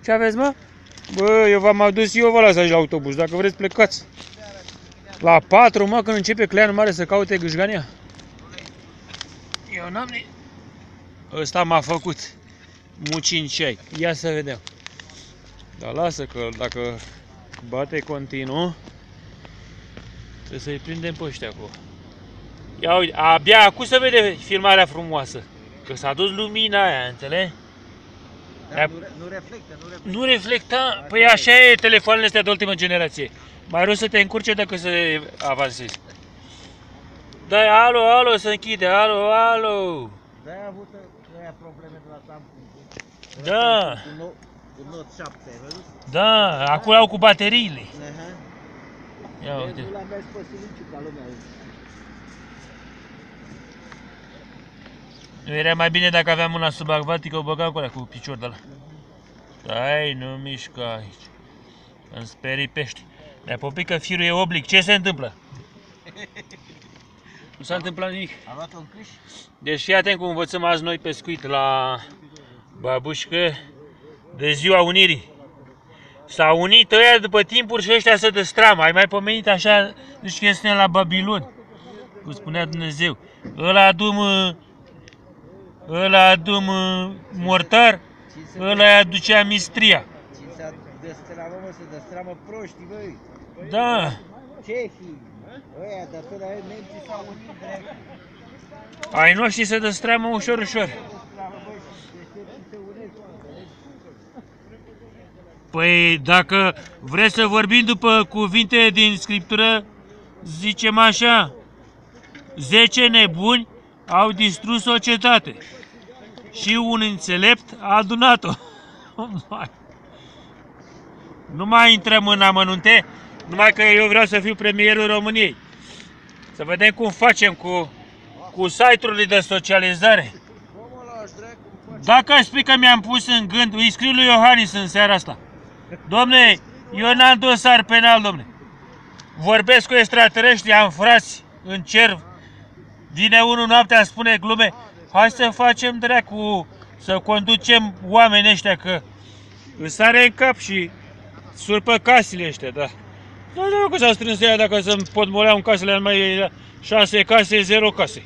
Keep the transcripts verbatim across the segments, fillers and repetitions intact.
Ce aveți, mă? Bă, eu v-am adus eu vă las aici la autobuz, dacă vreți plecați. La patru, mă, când începe Clean Mare să caute gâșgania. Eu n-am ni... Ăsta m-a făcut mucincei. Ia să vedem. Dar lasă că dacă bate continuu, trebuie să-i prindem pe ăștia acolo. Ia uite, abia acum se vede filmarea frumoasă. Că s-a dus lumina aia, înțelegi? Da, nu, nu reflectă, nu reflectă. Nu reflecta? Păi așa e telefoanele astea de ultimă generație. Mai rău să te încurce decât să avansezi. Da, alo, alo, să închide, alo, alo. De-aia a avut aia probleme de la tampon. Da. Cu Note șapte, ai văzut? Da, acolo au cu bateriile. Uh-huh. Ia uite. Nu l-am mers pe siliciu ca lumea. Nu era mai bine dacă aveam una subacvatică, o băgam cu alea, cu picior de ăla. Stai, nu mișca aici. Îmi sperii pești. Mi-a popit că firul e oblic. Ce se întâmplă? Nu s-a întâmplat nimic. A luat un câș? Deci fii atent cum învățăm azi noi pescuit la Babușcă de Ziua Unirii. S-au unit ăia după timpuri și ăștia să destramă. Ai mai pomenit așa, deci că suntem la Babilon, cum spunea Dumnezeu. Ăla adum, ăla adum mortar, ăla aducea mistria. Cine se destramă, mă, se destramă proștii, băi. Da. Cehii, ăia, dar pe la ei nemții s-au unit drept. Ai noștri se destramă ușor, ușor. Păi dacă vreți să vorbim după cuvinte din Scriptură, zicem așa: zece nebuni au distrus o cetate și un înțelept a adunat-o. Nu mai intrăm în amănunte, numai că eu vreau să fiu premierul României. Să vedem cum facem cu, cu site-urile de socializare. Dacă îi spui că mi-am pus în gând, îi scriu lui Iohannis în seara asta: dom'le, eu n-am dosar penal, dom'le. Vorbesc cu extraterestri, am frați în cer. Vine unul noaptea, îmi spune glume: hai să facem dracu, să conducem oamenii ăștia, că îi sare în cap și surpă casele ăștia, da. Nu știu că s-au strâns ea, dacă să-mi potmoleau în casele, mai șase case, zero case.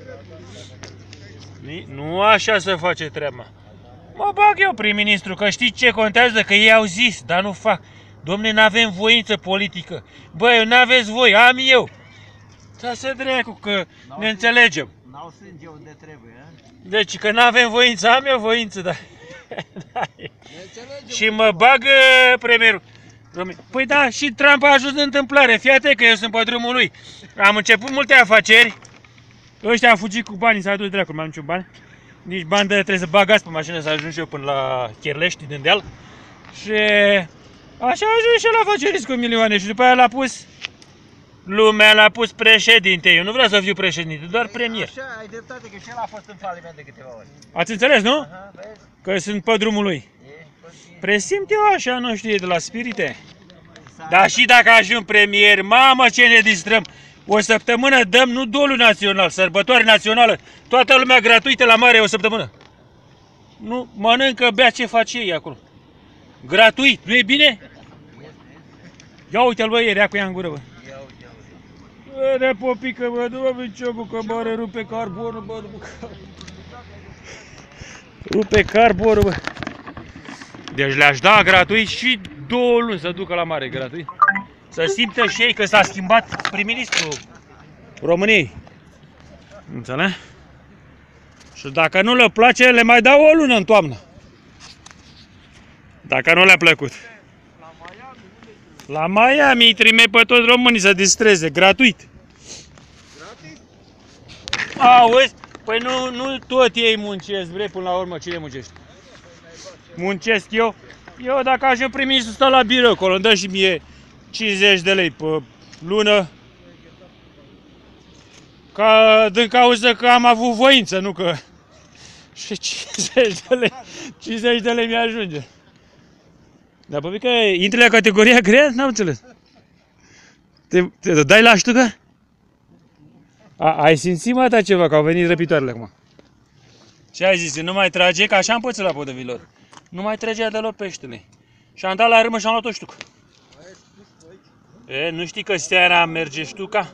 Nu așa se face treaba. Mă bag eu prim-ministru, că știți ce contează? Că ei au zis, dar nu fac. Dom'le, n-avem voință politică. Băi, n-aveți voi, am eu. Da să dracu, că ne înțelegem. N-au sânge unde trebuie, a? Deci că n-avem voință, am eu voință, da. Și mă bagă premierul. Păi da, și Trump a ajuns în întâmplare. Fii atent că eu sunt pe drumul lui. Am început multe afaceri. Ăștia au fugit cu banii, s-a dus dracu, nu mai am niciun bani. Nici bani de trebuie să bagați pe mașină să ajung și eu până la Cherlești din deal. Și așa a ajuns și el afacerist cu milioane. Și după aia l-a pus, lumea l-a pus președinte. Eu nu vreau să fiu președinte, doar premier. Așa, ai dreptate, că și el a fost în faliment de câteva ori. Ați înțeles, nu? Aha, vezi? Că sunt pe drumul lui. E, păi, Presimt eu așa, nu știu, de la spirite. Dar și dacă ajung premier, mamă ce ne distrăm. O săptămână dăm, nu doliu național, sărbătoare națională. Toată lumea gratuită la mare o săptămână. Nu, mănâncă, bea, ce face ei acolo. Gratuit, nu e bine? Ia uite-l, bă, ieri, cu ea în gură, bă. ia uite, ia uite. Bă, de popică, bă, du-mă piciocul, că bă, rupe carbonul, bă, rupe carbonul, bă. Deci le-aș da gratuit și două luni să ducă la mare gratuit. Să simtă și ei că s-a schimbat prim-ministrul României. Înțeleg? Și dacă nu le place, le mai dau o lună în toamnă. Dacă nu le-a plăcut. La Miami îi trimei pe toți românii să distreze, gratuit. Gratis? Auzi? Păi nu, nu tot ei muncesc, bre, până la urmă, cine muncește? Muncesc eu? Eu dacă ajung prim-ministru stau la birou acolo, îmi dă și mie cincizeci de lei pe lună. Ca, din cauza că am avut voință, nu că... Și cincizeci de lei, cincizeci de lei mi-ajunge. Dar pe că intri la categoria grea? N-am înțeles. Te, te dai la ștucă? A, ai simțit, mă, ta ceva, că au venit răpitoarele acum. Ce ai zis? Nu mai trage? Că așa am pățit la Podevilor. Nu mai tragea deloc peștele. Și am dat la râmă și am luat o ștucă. E, nu știi că seara merge ștuca?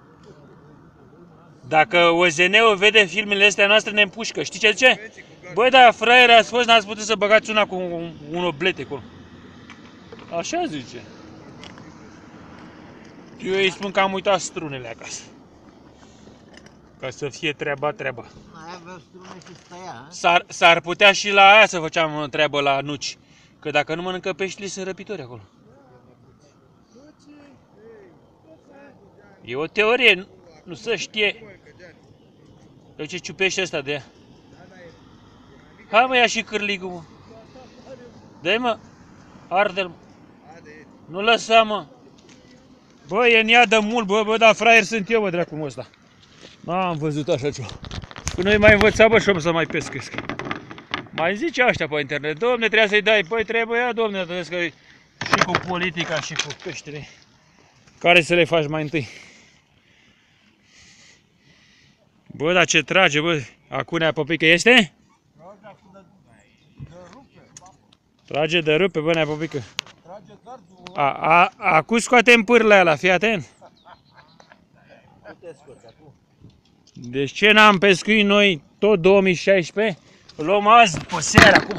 Dacă O Z N-ul vede filmele astea noastre, ne împușcă. Știi ce zice? Băi, da, fraiere ați fost, n-ați putut să băgați una cu un, un oblete acolo. Așa zice. Eu îi spun că am uitat strunele acasă. Ca să fie treaba, treaba. Mai avea strune și stăia, S-ar, s-ar putea și la aia să făceam treabă la nuci. Că dacă nu mănâncă peștile, sunt răpitori acolo. E o teorie, nu, nu se știe. Eu ce ciupește ăsta de ea. Hai mă, ia și cârligul, mă. Dă-i mă, arde-l, mă. Nu lăsa, mă. Bă, e în ea de mult, bă, bă, dar fraier sunt eu, bă, dracu mă ăsta. N-am văzut așa ceva. Până noi mai învățat, bă, și om să mai pescuiesc. Mai zice ăștia pe internet, domne, trebuie să-i dai, păi trebuie, ia, domne, trebuie că și cu politica și cu peștele. Care să le faci mai întâi? Bă, dar ce trage, bă, acunea păpică este? Trage de rupe, bă, nea păpică. A, a, acu scoatem pârla ala, fii atent. Deci ce n-am pescuit noi tot două mii șaisprezece? Luăm azi, pe seara, acum.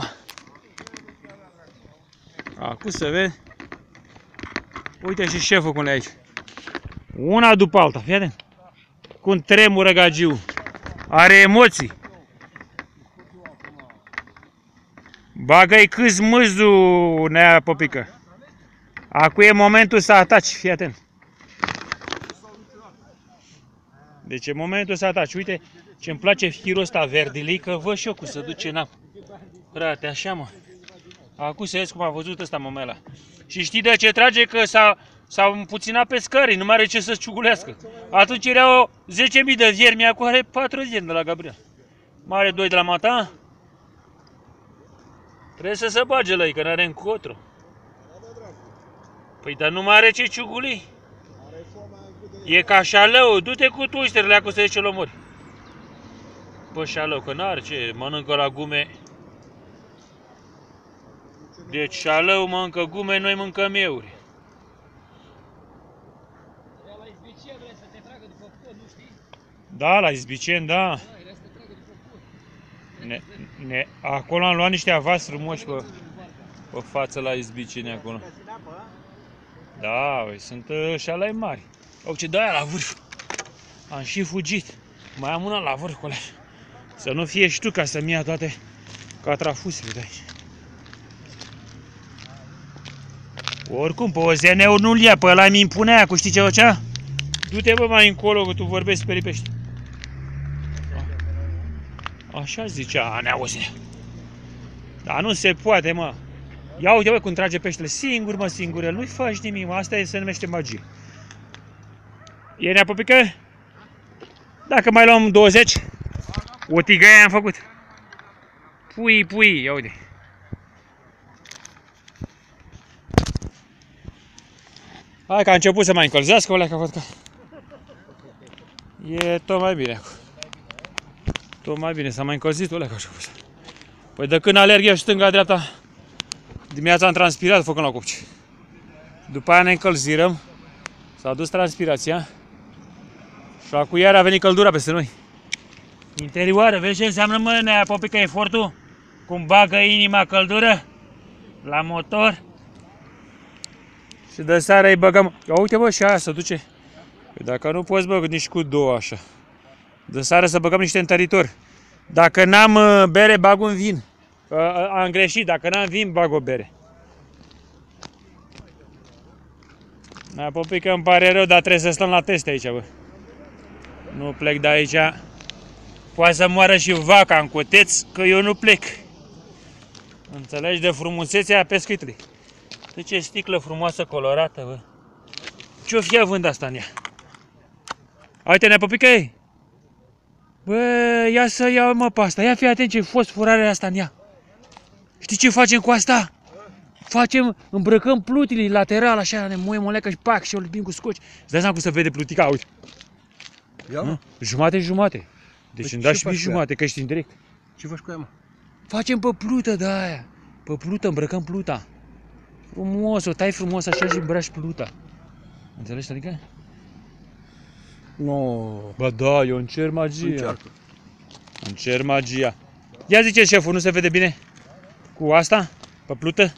Acum să vezi. Uite și șeful cum le aici. Una după alta, fii atent. Cum tremură gagiul. Are emoții. Bagă-i câți mâzul, nea păpică. Acum e momentul să ataci, fii atent. Deci e momentul să ataci. Uite ce-mi place firul ăsta verdilei, că văd și eu cum se duce în apă. Frate, așa mă. Acum să vezi cum a văzut ăsta mămela. Și știi de ce trage? Că s-au împuținat pescării, nu mai are ce să-ți ciugulească. Atunci erau zece mii de viermi, acum are patru viermi de la Gabriel. Mai are doi de la Mata. Trebuie să se bage la ei, că n-are încotro. Păi dar nu mai are ce ciuguli. E ca șalău, du-te cu tușterele acum să zici ce-l omori. Bă, șalău, că n-are ce, mănâncă la gume. Deci șalău mănâncă gume, noi mâncăm euri. Da, la izbicen, da. Ne, ne, acolo am luat niște avas frumoși pe, pe față la izbiceni acolo. Da, băi, sunt uh, șalai mari. Au ce de aia la vârf. Am și fugit. Mai am una la vârf cu alea. Să nu fie ștuca să-mi ia toate catrafusele de aici. Oricum, pe O Z N-ul nu-l ia, pe ăla mi impune aia, cu știi ce făcea? Du-te bă mai încolo, că tu vorbești speri pești. Așa zicea Nea O Z N. Dar nu se poate, mă. Ia uite, bă, cum trage peștele singur, mă, singur. El nu-i faci nimic, mă. Asta e, se numește magie. E Nea Păpică? Dacă mai luăm douăzeci, o tigăie am făcut. Pui, pui, ia uite. Hai că a început să mai încălzească, o leacă, văd că e tot mai bine acum. Tot mai bine, s-a mai încălzit, o leacă așa. Păi de când alerg eu stânga-dreapta, dimineața am transpirat făcând la copci. După aia ne încălzirăm, s-a dus transpirația și acum iar a venit căldura peste noi. Interioară, vezi ce înseamnă, mă, Nea Păpică, efortul? Cum bagă inima căldură la motor. Și de seara îi băgăm. Ia uite, bă, și aia se duce. Păi dacă nu poți, bă, nici cu două așa. De seara să băgăm niște întăritori. Dacă n-am bere, bag un vin. Am greșit, dacă n-am vin, bag o bere. Nea Păpică, îmi pare rău, dar trebuie să stăm la teste aici, bă. Nu plec de aici. Poate să moară și vaca în coteț, că eu nu plec. Înțelegi, de frumusețea pescuitului. De ce sticlă frumoasă, colorată, bă. Ce-o fi având asta în ea? Uite, Nea Păpică, ei. Bă, ia să iau, mă, pe asta. Ia fi atent ce fosforare asta în ea. Știi ce facem cu asta? Facem, îmbrăcăm plutile lateral, așa, ne muiem o leacă și pac, și o lipim cu scoci. Îți dai seama cum se vede plutica, uite. Ia? Jumate, jumate. Deci îmi dai și mie jumate, că ești în direct. Ce faci cu ea, mă? Facem pe plută de aia. Pe plută, îmbrăcăm pluta. Frumos, o tai frumos așa și îmbraci pluta. Înțelegi, adică? Nu. Ba da, eu încerc magia. Încearcă. Încerc magia. Ia zice șeful, nu se vede bine? Cu asta? Pe plută?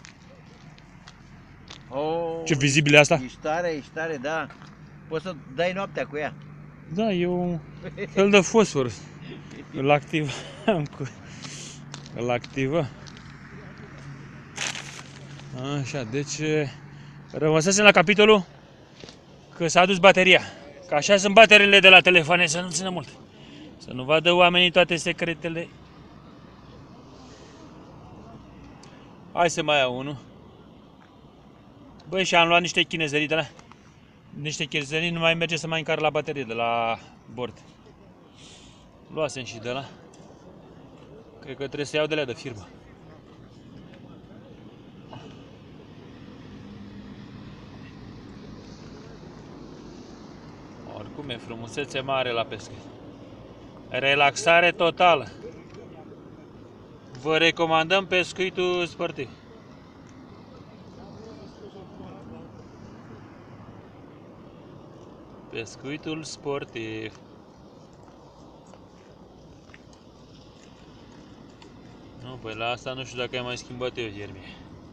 Oh, Ce vizibil e asta? ești tare, ești tare, da. Poți să dai noaptea cu ea. Da, e un fel de fosfor. Îl activăm cu... Îl activă. Așa, deci rămăsesem la capitolul că s-a adus bateria. Că așa sunt bateriile de la telefoane, să nu țină mult. Să nu vadă oamenii toate secretele. Hai să mai iau unul. Băi, și am luat niște chinezerii de la... Niște chinezerii, nu mai merge să mai încar la baterie de la bord. Luasem și de la... Cred că trebuie să iau de la de firmă. Oricum e frumusețe mare la pescuit. Relaxare totală. Vă recomandăm pescuitul sportiv. Pescuitul sportiv. Nu, păi la asta nu știu dacă ai mai schimbat eu iermie.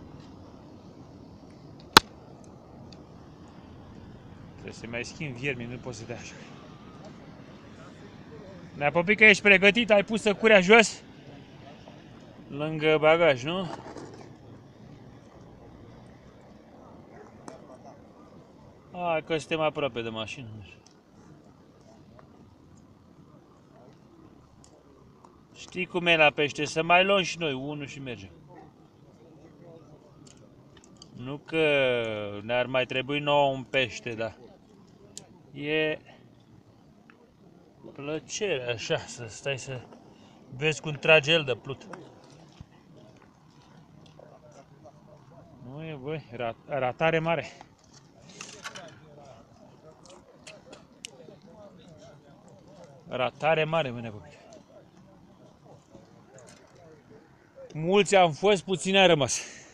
Trebuie să mai schimb viermi, nu poți să dea așa. Ne-a popit că ești pregătit, ai pus săcurea jos lângă bagaj, nu? Hai că suntem aproape de mașină. Știi cum e la pește, să mai luăm și noi unul și mergem. Nu că ne-ar mai trebui nouă un pește, dar e plăcere așa, să stai să vezi cum trage el de plut. Nu e, băi, rat, ratare mare. Ratare mare, mâine, băi. Mulți am fost, puțini au rămas.